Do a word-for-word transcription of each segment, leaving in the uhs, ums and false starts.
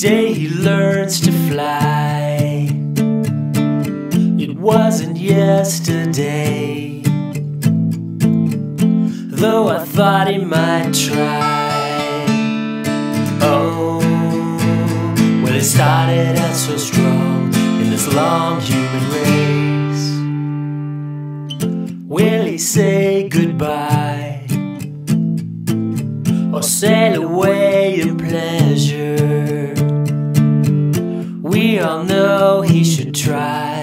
day he learns to fly. It wasn't yesterday, though I thought he might try. Oh, well, it started out so strong in this long human race. Will he say goodbye or sail away in pleasure? We all know he should try,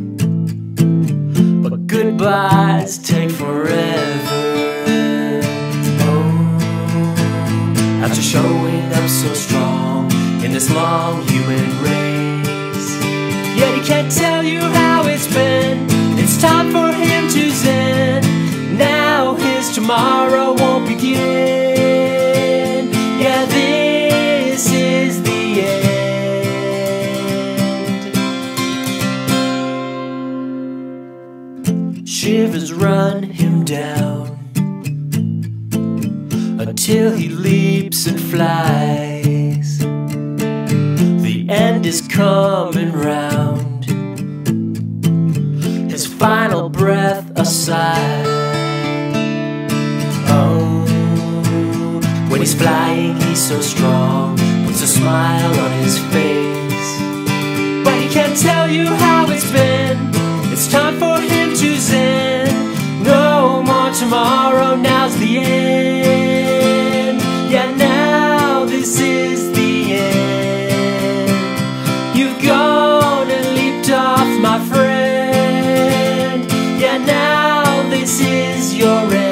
but goodbyes take forever. Oh, after showing up so strong in this long human race, yet he can't tell you how it's been. It's time for him to zen. Now his tomorrow won't begin. Yeah, this is the end. Shivers run him down until he leaps and flies. The end is coming round, his final breath aside. Oh, when he's flying, he's so strong, puts a smile on his face. But he can't tell you how it's been. It's time for him to zen. No more tomorrow, now's the end. Yeah, now this is the end. You've gone and leaped off, my friend. Yeah, now this is your end.